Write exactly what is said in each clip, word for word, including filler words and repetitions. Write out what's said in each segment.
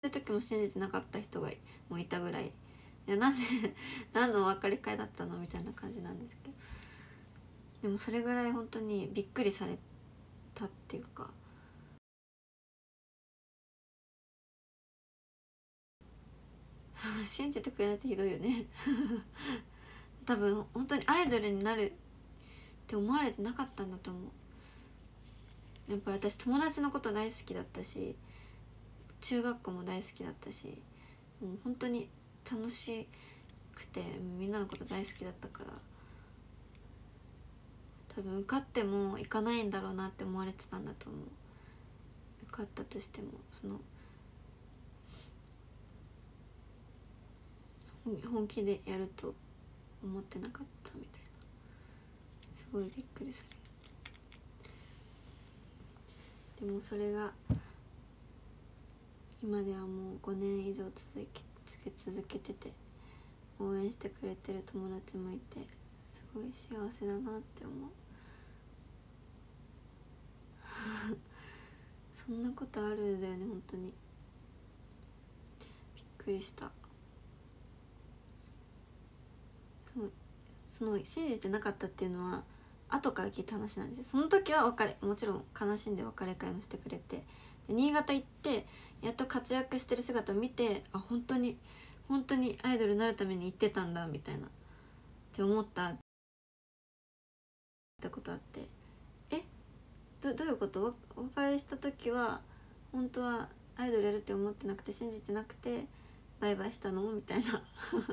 る時も信じてなかった人がもいたぐらい、いやなんで何のお別れ会だったのみたいな感じなんですけど、でもそれぐらい本当にびっくりされたっていうか、信じてくれないってひどいよね多分本当にアイドルになるって思われてなかったんだと思う。やっぱ私友達のこと大好きだったし、中学校も大好きだったし、もう本当に楽しくてみんなのこと大好きだったから、多分受かっても行かないんだろうなって思われてたんだと思う。受かったとしてもその本気でやると思ってなかったみたいな、すごいびっくりされる。でもそれが今ではもうごねん以上続け続けてて、応援してくれてる友達もいて、すごい幸せだなって思うそんなことあるだよね、本当にびっくりした。そのその信じてなかったっていうのは後から聞いた話なんですよ。その時は別れもちろん悲しんで別れ会もしてくれて、で新潟行ってやっと活躍してる姿を見て、あ本当に本当にアイドルになるために行ってたんだみたいなって思ったってことあって、え ど, どういうこと？お別れした時は本当はアイドルやるって思ってなくて信じてなくてバイバイしたのみたいな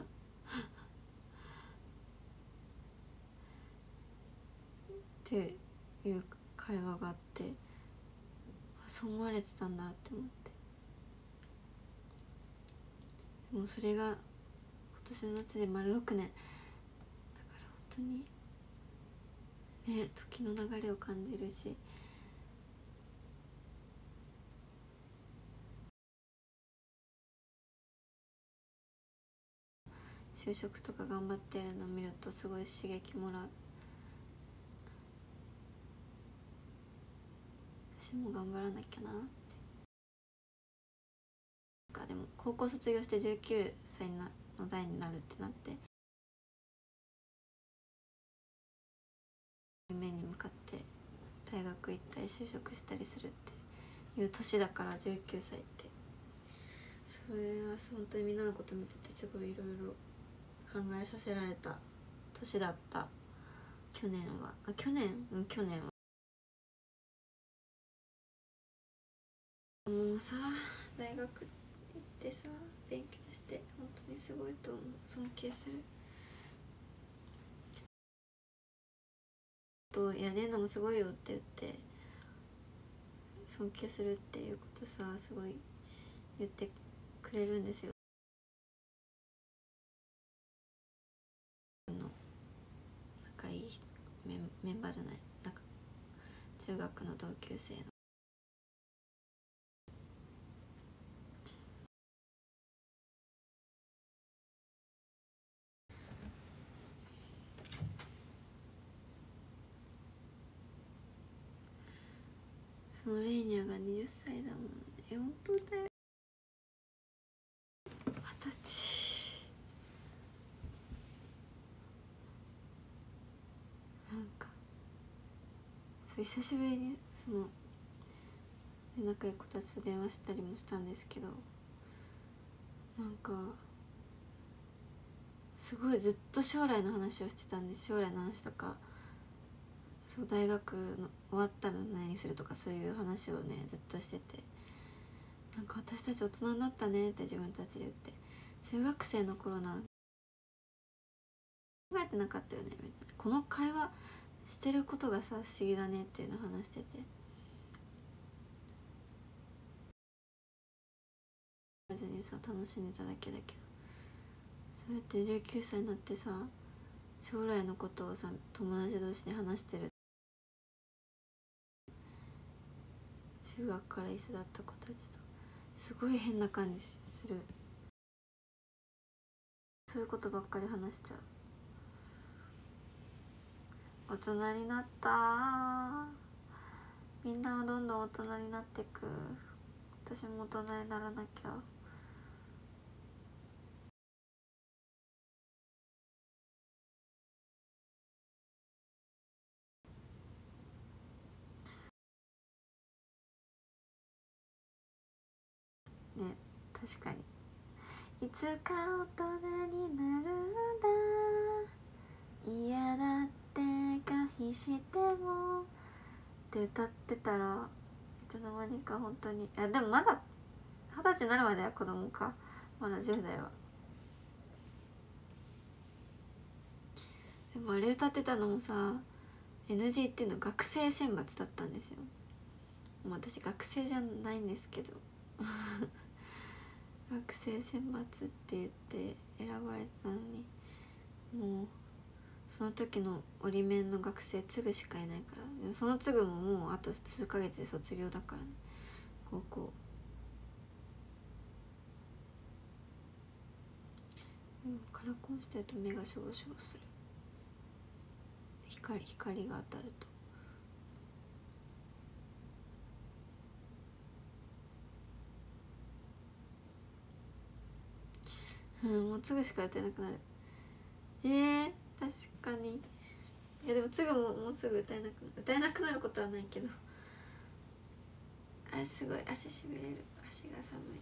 っていう会話があって、そう思われてたんだって思って、でもそれが今年の夏で丸ろくねんだから本当にね、時の流れを感じるし、就職とか頑張ってるのを見るとすごい刺激もらう。私も頑張らなきゃなって。でも高校卒業してじゅうきゅうさいの代になるってなって、夢に向かって大学行ったり就職したりするっていう年だから、じゅうきゅうさいって。それは本当にみんなのこと見ててすごいいろいろ考えさせられた年だった。去年はあ去年うん去年はもうさ、大学行ってさ勉強して本当にすごいと思う。尊敬すると、いやレンナもすごいよって言って尊敬するっていうことさ、すごい言ってくれるんですよ。の仲いいメンメンバーじゃない、なんか中学の同級生のそのレイニャがはたちだもんね。え本当だよ、はたち。なんかそう久しぶりにその仲いい子たちと電話したりもしたんですけど、なんかすごいずっと将来の話をしてたんです。将来の話とか、そう大学の終わったら何するとか、そういう話をねずっとしてて、なんか私たち大人になったねって自分たちで言って、中学生の頃なん考えてなかったよねみたいな、この会話してることがさ不思議だねっていうのを話してて、別にさ楽しんでただけだけど、そうやってじゅうきゅうさいになってさ将来のことをさ友達同士で話してる、中学から一緒だった子たちとすごい変な感じする。そういうことばっかり話しちゃう。大人になったー、みんなはどんどん大人になってく。私も大人にならなきゃ。 確かに。いつか大人になるんだ、嫌だって拒否してもって歌ってたらいつの間にか本当に。いやでもまだ二十歳になるまでは子供か、まだじゅう代は。でもあれ歌ってたのもさ エヌジー っていうの学生選抜だったんですよ。もう私学生じゃないんですけど学生選抜って言って選ばれたのに、もうその時の折り面の学生つぐしかいないから。でもそのつぐももうあと数ヶ月で卒業だからね、高校。うん、カラコンしてると目がしょぼしょぼする。光光が当たると。うん、もうつぐしか歌えなくなる。えー、確かに。いやでもつぐももうすぐ歌えなく歌えなくなることはないけど、あすごい足しびれる、足が寒い。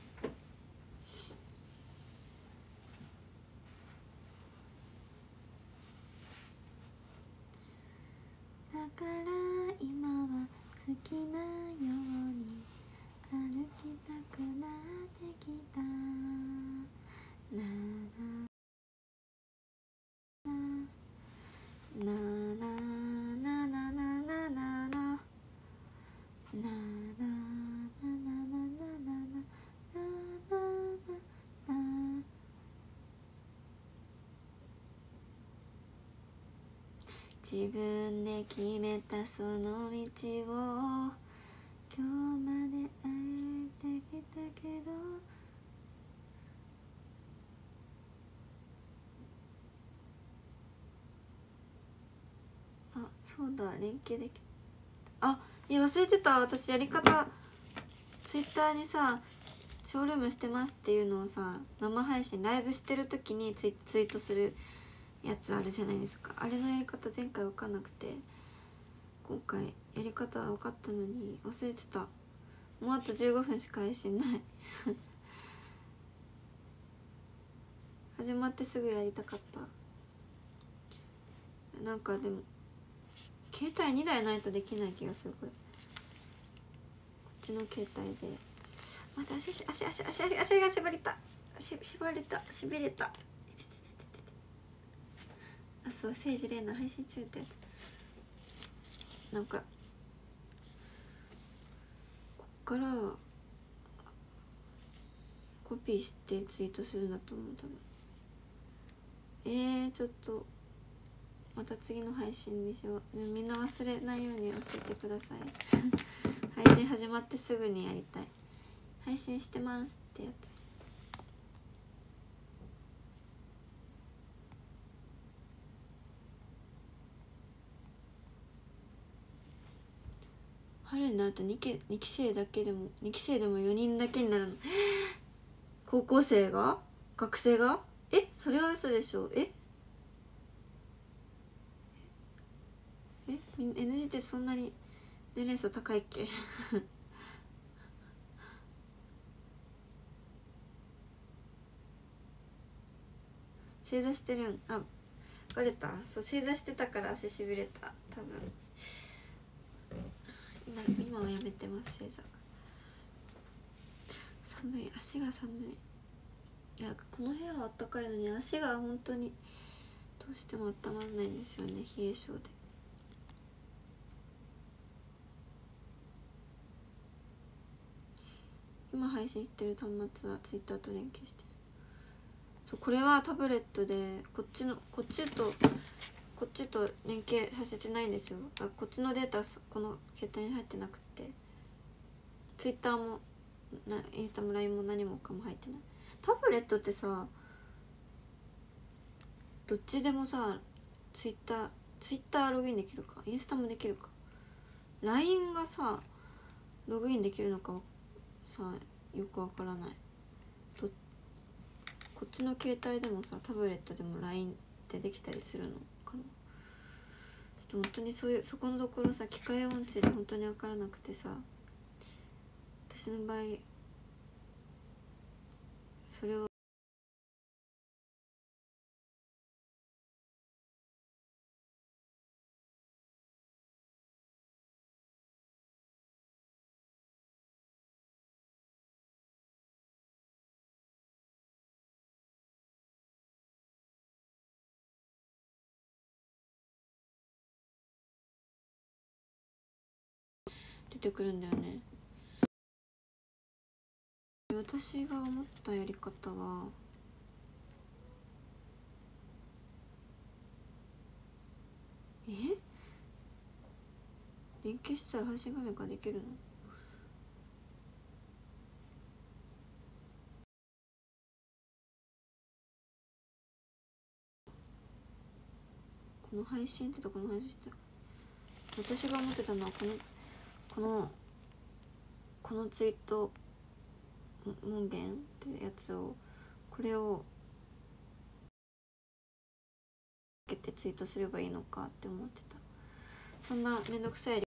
だから今は好きなように歩きたくなってきた。ななななななななななななな自分で決めたその道を今日まで歩いてきたけど、あそうだ連携できあいや忘れてた。私やり方ツイッターにさショールームしてますっていうのをさ生配信ライブしてる時にツイ、ツイートするやつあるじゃないですか。あれのやり方前回分かんなくて今回やり方分かったのに忘れてた。もうあとじゅうごふんしか配信ない始まってすぐやりたかった。なんかでも携帯にだいないとできない気がする。これこっちの携帯で待って足足足足足足が縛れたし縛れたしびれた。あそう聖司玲奈配信中ってやつ。なんかこっからコピーしてツイートするんだと思う多分。えー、ちょっとまた次の配信にしよう。みんな忘れないように教えてください配信始まってすぐにやりたい。配信してますってやつ。春になると 2, 期に期生だけでもに期生でもよにんだけになるの。高校生が学生がえそれは嘘でしょ。ええ エヌジー ってそんなに年齢層高いっけ正座してるん。あバレた。そう正座してたから足しびれた多分。今今はやめてます正座。寒い足が寒い。いやこの部屋はあったかいのに足が本当にどうしても温まらないんですよね冷え性で。今配信してる端末はツイッターと連携してる。そうこれはタブレットでこっちのこっちとこっちと連携させてないんですよ。あこっちのデータこの携帯に入ってなくてツイッターもなインスタも ライン も何もかも入ってない。タブレットってさどっちでもさツイッターツイッターログインできるかインスタもできるか ライン がさログインできるのかさよくわからない。どこっちの携帯でもさタブレットでも ライン ってできたりするのかな。ちょっと本当にそういうそこのところさ機械音痴で本当にわからなくてさ私の場合それを出てくるんだよね。私が思ったやり方はえ連携したら配信画面ができるの？この配信ってとこの配信って私が思ってたのはこのこのこのツイート門限ってやつをこれをつけてツイートすればいいのかって思ってた。そんなめんどくさい